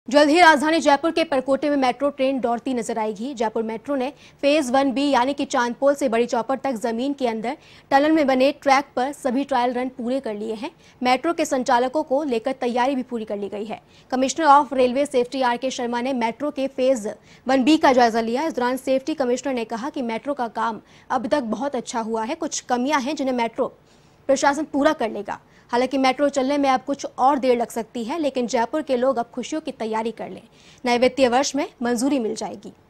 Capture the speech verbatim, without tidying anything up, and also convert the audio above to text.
जल्द ही राजधानी जयपुर के परकोटे में मेट्रो ट्रेन दौड़ती नजर आएगी। जयपुर मेट्रो ने फेज वन बी यानी कि चांदपोल से बड़ी चौपड़ तक जमीन के अंदर टनल में बने ट्रैक पर सभी ट्रायल रन पूरे कर लिए हैं। मेट्रो के संचालकों को लेकर तैयारी भी पूरी कर ली गई है। Commissioner of railway safety R K Sharma ने मेट्रो के फेज वन बी का जायजा लिया। इस दौरान सेफ्टी कमिश्नर ने कहा कि मेट्रो का काम अब तक बहुत अच्छा हुआ है, कुछ कमियां हैं जिन्हें मेट्रो प्रशासन पूरा कर लेगा। हालांकि मेट्रो चलने में अब कुछ और देर लग सकती है, लेकिन जयपुर के लोग अब खुशियों की तैयारी कर लें। नए वित्तीय वर्ष में मंजूरी मिल जाएगी।